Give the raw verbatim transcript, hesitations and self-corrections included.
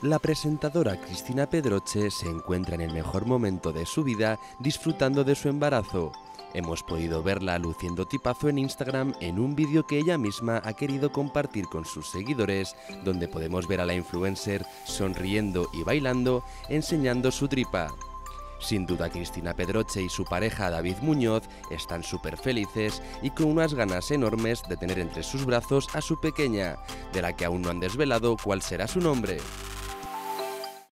La presentadora Cristina Pedroche se encuentra en el mejor momento de su vida disfrutando de su embarazo. Hemos podido verla luciendo tipazo en Instagram en un vídeo que ella misma ha querido compartir con sus seguidores, donde podemos ver a la influencer sonriendo y bailando, enseñando su tripa. Sin duda, Cristina Pedroche y su pareja David Muñoz están súper felices y con unas ganas enormes de tener entre sus brazos a su pequeña, de la que aún no han desvelado cuál será su nombre.